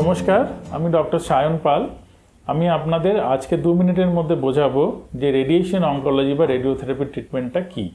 নমস্কার, আমি ডক্টর সায়ন পাল। আমি আপনাদের আজকে 2 মিনিটের মধ্যে বোঝাবো যে রেডিয়েশন অঙ্কোলজি বা রেডিওথেরাপি ট্রিটমেন্টটা কি।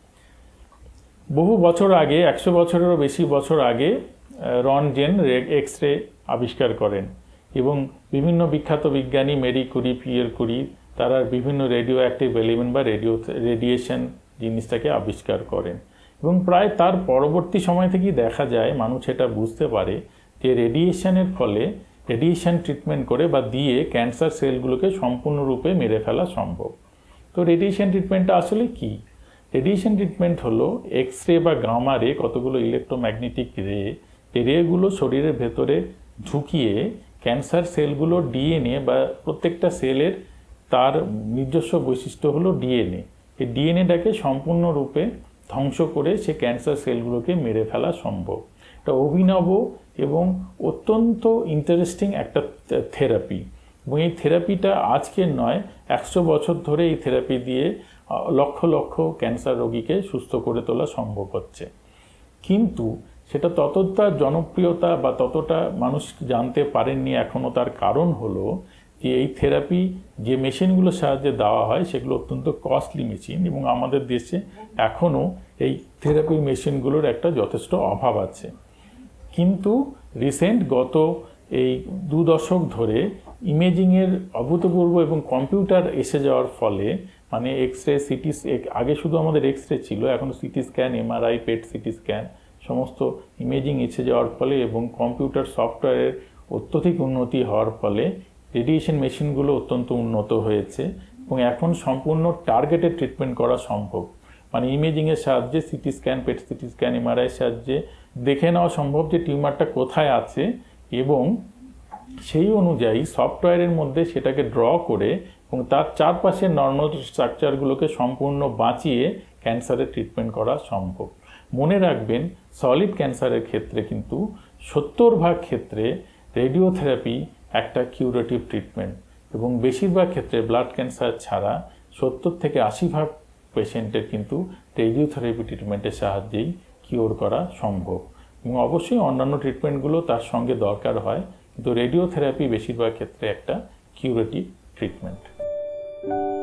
বহু বছর আগে, 100 বছরেরও বেশি বছর আগে রনজেন এক্স রে আবিষ্কার করেন এবং বিভিন্ন বিখ্যাত বিজ্ঞানী মেরি কুরি, পিয়ের কুরি তারা বিভিন্ন রেডিও অ্যাক্টিভ এলিমেন্ট বা রেডিয়েশন জিনিসটাকে আবিষ্কার করেন এবং প্রায় তার পরবর্তী সময় থেকেই দেখা যায় মানুষ এটা বুঝতে পারে যে রেডিয়েশনের ফলে রেডিয়েশন ট্রিটমেন্ট করে বা দিয়ে ক্যান্সার সেলগুলোকে সম্পূর্ণরূপে মেরে ফেলা সম্ভব। তো রেডিয়েশন ট্রিটমেন্টটা আসলে কি? রেডিয়েশন ট্রিটমেন্ট হলো এক্স রে বা গামা রে, কতগুলো ইলেকট্রোম্যাগনেটিক রে, এই রেগুলো শরীরের ভেতরে ঢুকিয়ে ক্যান্সার সেলগুলোর ডিএনএ বা প্রত্যেকটা সেলের তার নিজস্ব বৈশিষ্ট্য হলো ডিএনএ, এই ডিএনএটাকে সম্পূর্ণরূপে ধ্বংস করে সে ক্যান্সার সেলগুলোকে মেরে ফেলা সম্ভব। এটা অভিনব এবং অত্যন্ত ইন্টারেস্টিং একটা থেরাপি এবং এই থেরাপিটা আজকের নয়, 100 বছর ধরে এই থেরাপি দিয়ে লক্ষ লক্ষ ক্যান্সার রোগীকে সুস্থ করে তোলা সম্ভব হচ্ছে। কিন্তু সেটা ততটা জনপ্রিয়তা বা ততটা মানুষ জানতে পারেননি এখনও। তার কারণ হলো যে এই থেরাপি যে মেশিনগুলোর সাহায্যে দেওয়া হয় সেগুলো অত্যন্ত কস্টলি মেশিন এবং আমাদের দেশে এখনও এই থেরাপি মেশিনগুলোর একটা যথেষ্ট অভাব আছে। কিন্তু রিসেন্ট গত এই 2 দশক ধরে ইমেজিংয়ের অভূতপূর্ব এবং কম্পিউটার এসে যাওয়ার ফলে, মানে এক্স রে, সিটি, আগে শুধু আমাদের এক্স রে ছিল, এখন CT scan, MRI, PET CT scan সমস্ত ইমেজিং এসে যাওয়ার ফলে এবং কম্পিউটার সফটওয়্যারের অত্যধিক উন্নতি হওয়ার ফলে রেডিয়েশন মেশিনগুলো অত্যন্ত উন্নত হয়েছে এবং এখন সম্পূর্ণ টার্গেটেড ট্রিটমেন্ট করা সম্ভব। মানে ইমেজিংয়ের সাহায্যে, CT scan, PET CT scan, এমআরআইয়ের সাহায্যে দেখে নেওয়া সম্ভব যে টিউমারটা কোথায় আছে এবং সেই অনুযায়ী সফটওয়্যারের মধ্যে সেটাকে ড্র করে এবং তার চারপাশের নর্মাল স্ট্রাকচারগুলোকে সম্পূর্ণ বাঁচিয়ে ক্যান্সারের ট্রিটমেন্ট করা সম্ভব। মনে রাখবেন, সলিড ক্যান্সারের ক্ষেত্রে কিন্তু 70% ক্ষেত্রে রেডিওথেরাপি একটা কিউরেটিভ ট্রিটমেন্ট এবং বেশিরভাগ ক্ষেত্রে ব্লাড ক্যান্সার ছাড়া 70 থেকে 80% পেশেন্টের কিন্তু রেডিওথেরাপি ট্রিটমেন্টের সাহায্যেই কিওর করা সম্ভব এবং অবশ্যই অন্যান্য ট্রিটমেন্টগুলো তার সঙ্গে দরকার হয়, কিন্তু রেডিওথেরাপি বেশিরভাগ ক্ষেত্রে একটা কিউরেটিভ ট্রিটমেন্ট।